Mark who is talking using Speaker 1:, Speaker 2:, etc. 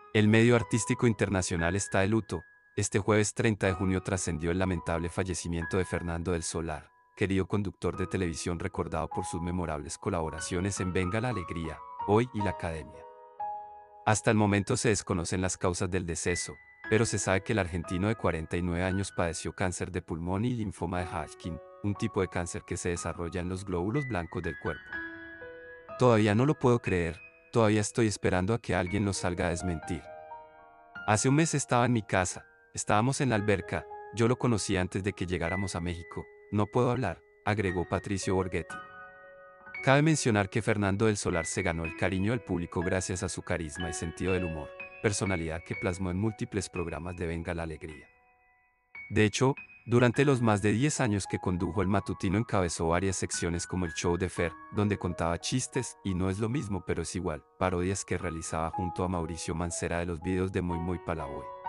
Speaker 1: El medio artístico internacional está de luto. Este jueves 30 de junio trascendió el lamentable fallecimiento de Fernando del Solar, querido conductor de televisión recordado por sus memorables colaboraciones en Venga la Alegría, Hoy y La Academia. Hasta el momento se desconocen las causas del deceso, pero se sabe que el argentino de 49 años padeció cáncer de pulmón y linfoma de Hodgkin, un tipo de cáncer que se desarrolla en los glóbulos blancos del cuerpo. Todavía no lo puedo creer, todavía estoy esperando a que alguien lo salga a desmentir. Hace un mes estaba en mi casa, estábamos en la alberca, yo lo conocí antes de que llegáramos a México, no puedo hablar, agregó Patricio Borghetti. Cabe mencionar que Fernando del Solar se ganó el cariño del público gracias a su carisma y sentido del humor, personalidad que plasmó en múltiples programas de Venga la Alegría. De hecho, durante los más de 10 años que condujo el matutino encabezó varias secciones como el show de Fer, donde contaba chistes, y no es lo mismo pero es igual, parodias que realizaba junto a Mauricio Mancera de los videos de Muy Muy Palaboy.